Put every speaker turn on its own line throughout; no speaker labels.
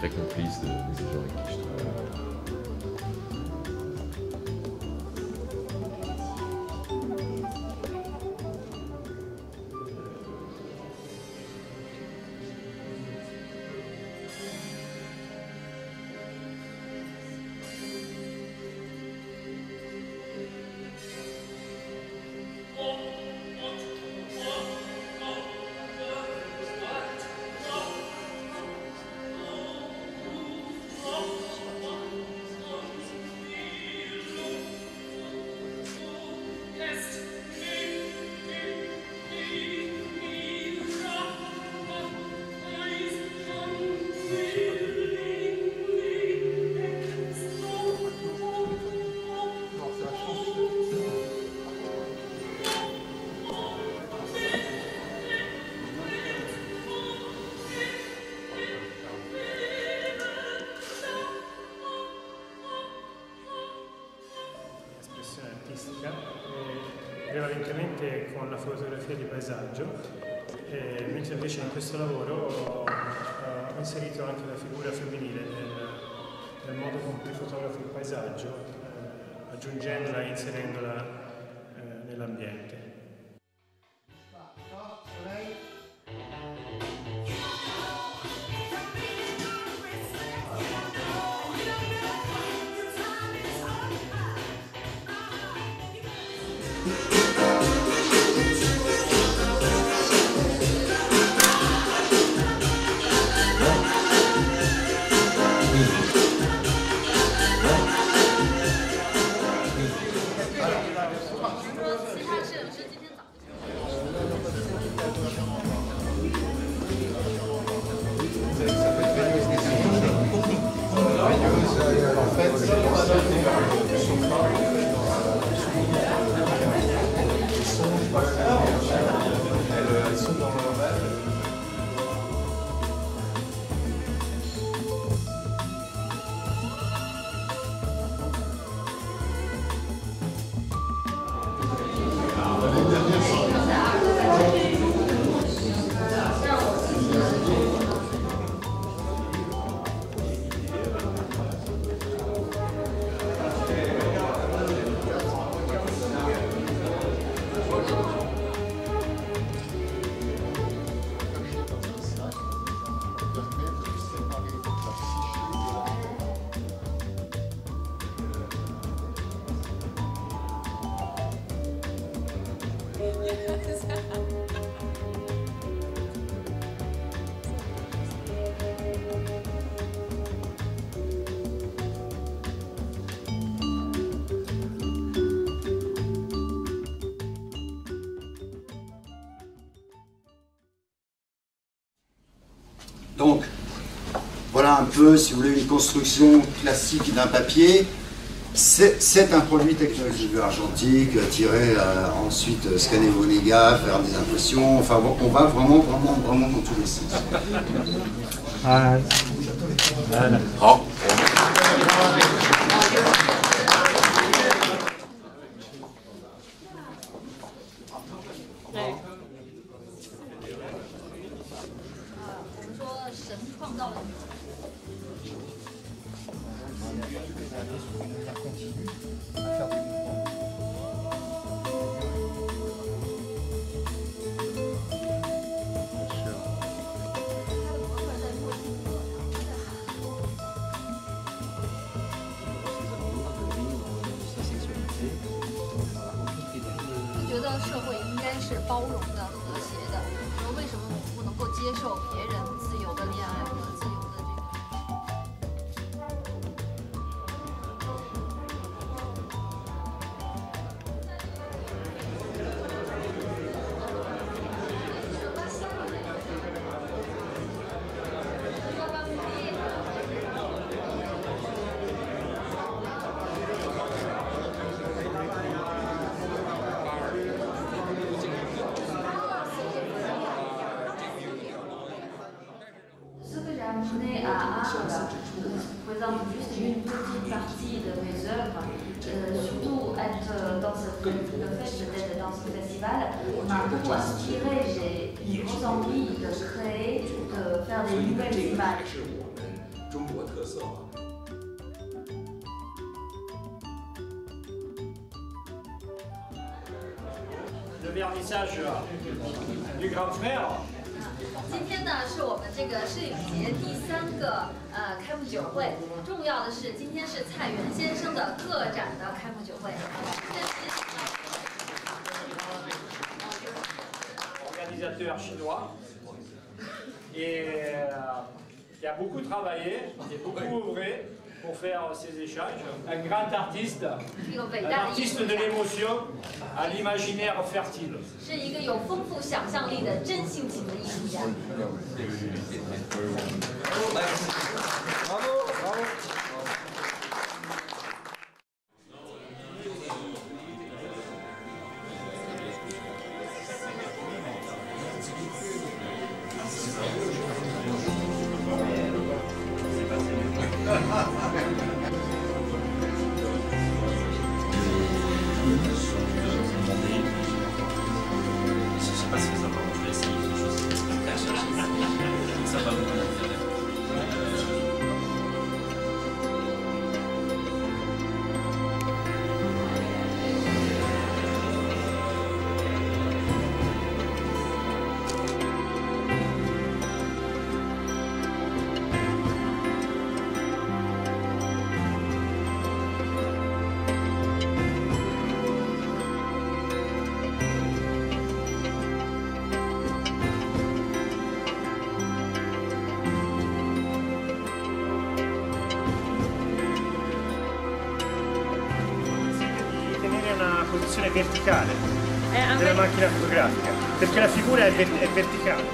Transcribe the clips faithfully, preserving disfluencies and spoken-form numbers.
très complice de, des gens avec qui je travaille.
Prevalentemente con la fotografia di paesaggio, eh, mentre invece in questo lavoro ho, ho inserito anche la figura femminile nel, nel modo con cui fotografo il paesaggio, eh, aggiungendola e inserendola eh, nell'ambiente.
Donc, voilà un peu, si vous voulez, une construction classique d'un papier. C'est un produit technologique argentique, tiré, euh, ensuite euh, scanner vos négas, faire des impressions, enfin on va vraiment, vraiment, vraiment dans tous les sens.
Ah, voilà.
Oh.
présente juste une petite partie de mes œuvres, euh, surtout être dans ce, le fait d'être dans ce festival m'a beaucoup inspiré. J'ai une grosse envie de créer, de faire des nouvelles images.
中国特色吧。
Le vernissage du grand frère。
今天呢是我们这个摄影节第三个呃开幕酒会，重要的是今天是蔡元先生的个展的开幕酒会。
Organisateur chinois et euh, qui a beaucoup travaillé, qui a beaucoup œuvré pour faire ces échanges. Un grand artiste, un artiste de l'émotion à l'imaginaire fertile.
是一个有丰富想象力的真性情的艺术家。
Bravo, bravo.
Posizione verticale della macchina fotografica, perché la figura è, ver è verticale.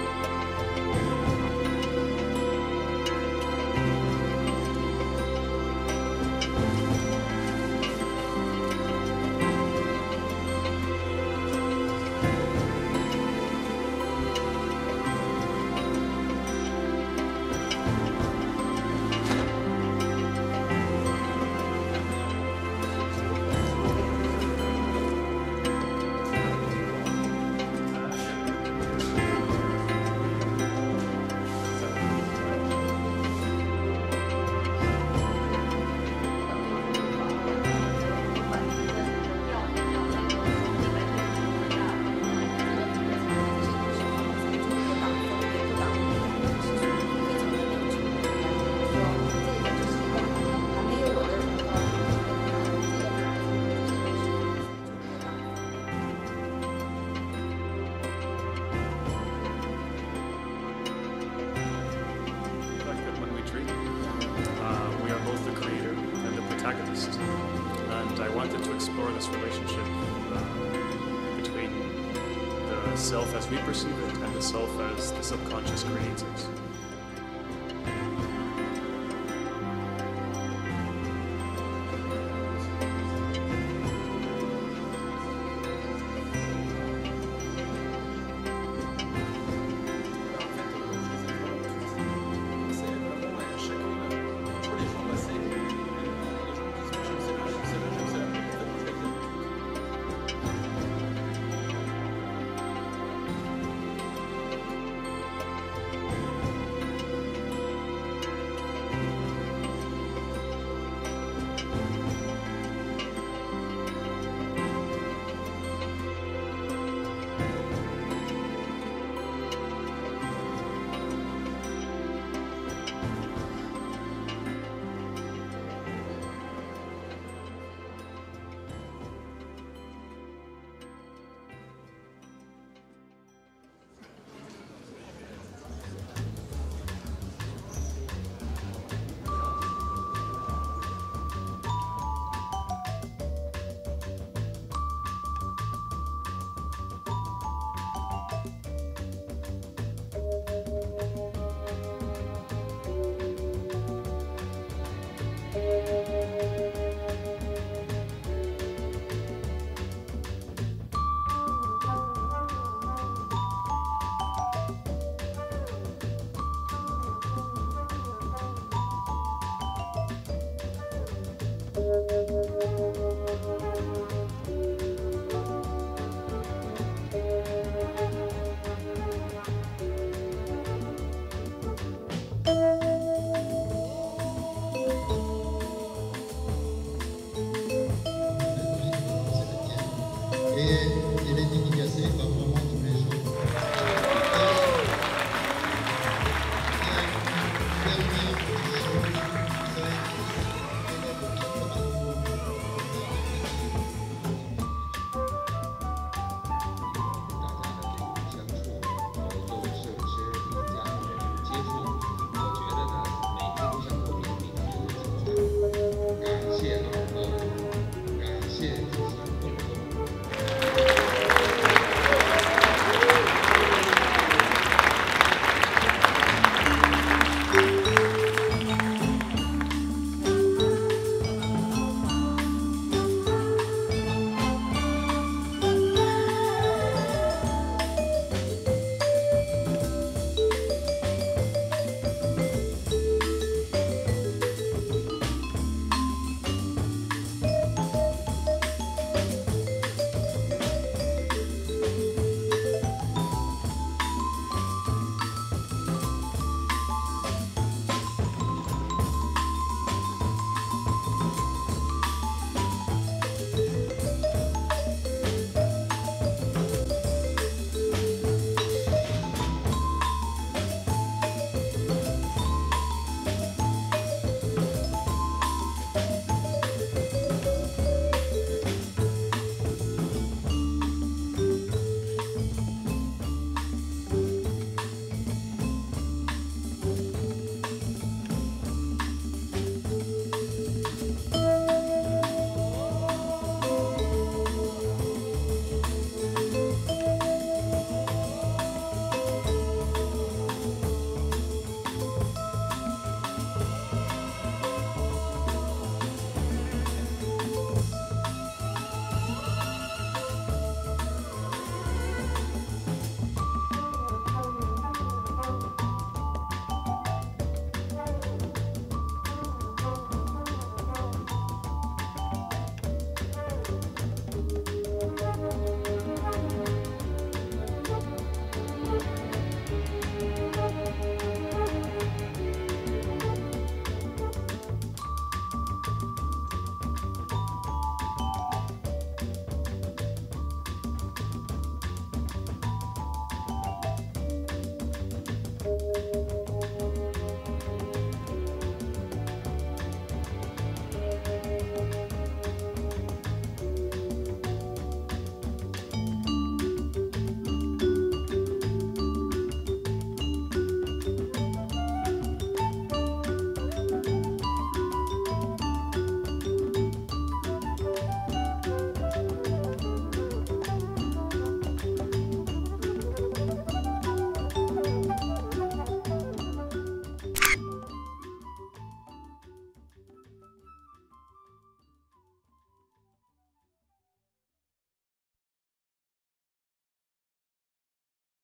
And I wanted to explore this relationship uh, between the self as we perceive it and the self as the subconscious creates it.